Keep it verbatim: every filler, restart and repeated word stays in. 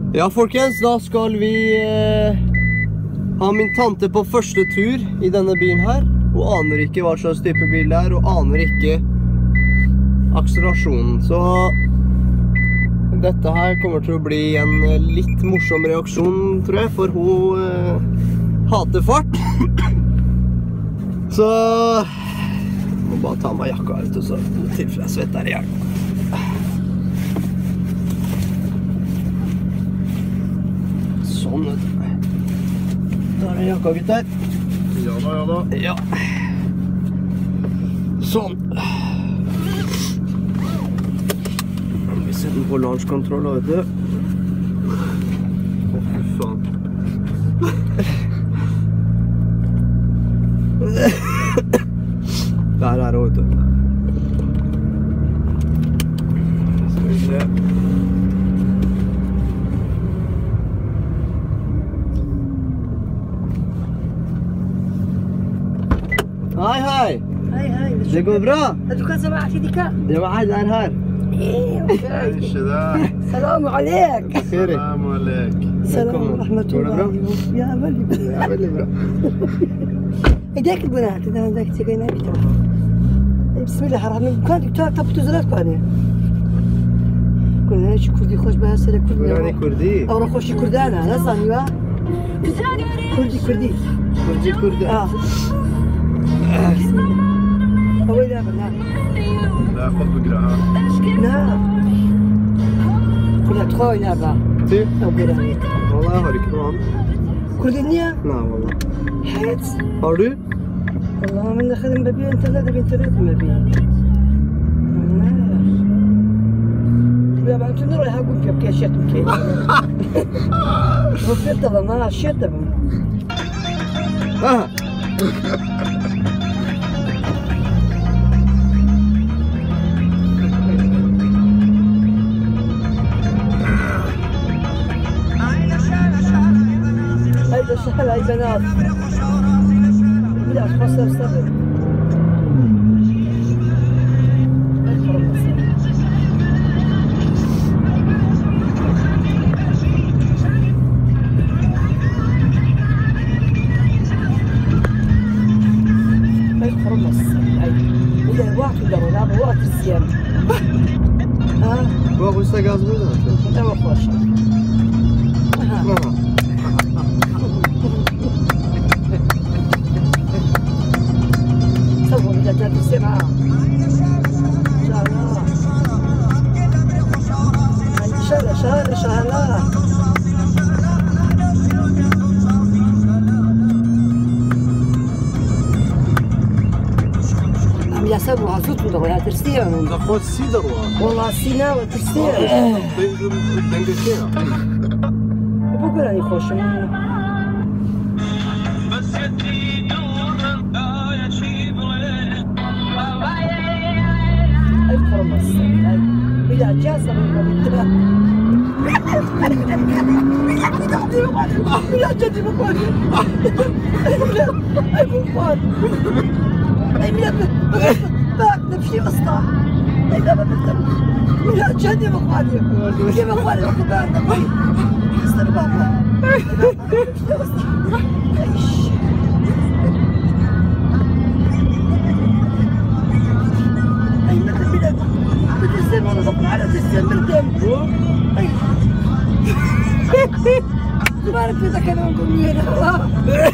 Ja, folkens, da skal vi eh, ha min tante på første tur i denne bilen her. Hun aner ikke hva slags type bil det er, og aner ikke akselerasjonen. Så dette her kommer til å bli en litt morsom reaksjon, tror jeg, for hun eh, hater fart. Så jeg må bare ta meg jakka ut, og så tilfelle jeg svetter i hjelp. Sånn, vet du. Da er det jakka, gutter. Ja da, ja da. Ja. Sånn. Vi setter den på launch-kontroll, vet du. Å, fy faen. Der er det, vet du. Skal vi se. Hei, hei! Hei, hei! Det går bra? Du kan se meg til dikka. Det var her, det er her. Ikke det. Salam alaik! Salam alaik. Salam rahmatullah. Går det bra? Ja, veldig bra. Det er veldig bra. إيديك البنات إذا عندك تقينا بيتها. بسم الله الرحمن الرحيم. كان تكتب تبتو زرات كاني. كنا نشوف كردي خوش بها سلا كردي. Burani Kurdi. أو نخوشي كردانا لا صانيوا. كردي كردي. Kurdi Kurdi. آه. بسم الله. أول يا بنات. لا خذ بقرأها. نعم. كنا تخوي نابا. Ty? أو بيراني. Vallahi jeg har ikke noe annet. كردينيا. Nei, vallahi. حيت. Har du? والله من نخدم ببيع انترنت ببيع انترنت ببيع. لا بقى انتو نروح هاقول في بكي شيت بكي. وفيت طبعا ما شيت طبعا. Aha. هيدا سهل هاي بنات. لا خلاص استقبل. هاي خرمص هاي. إذا وقت ولا ولا وقت الصيام. ها؟ Bak usta gaz burada mı? تمام خوش. ها. Aha. سووا إذا جات السمعة. إن شاء الله. إن شاء الله شهر شهر الله. عم يحسبوها زوت ولا ترسيها من. لا خذ سيدر وها. والله السينا وترسيها. دنقتيها. بقول أنا خوش منه. أي خرمص أي. إذا جاز من كذا. لا جدي بقول. أي بقول. أي مية باك نمشي مسطح. أي لا بدك. لا جدي بقول. جدي بقول بقول. استر بابا. إيش. أي مثل بلاد. بتزين ولا ضبط على تزين من دم. أي. تبارك إذا كانوا نقول لي أنا.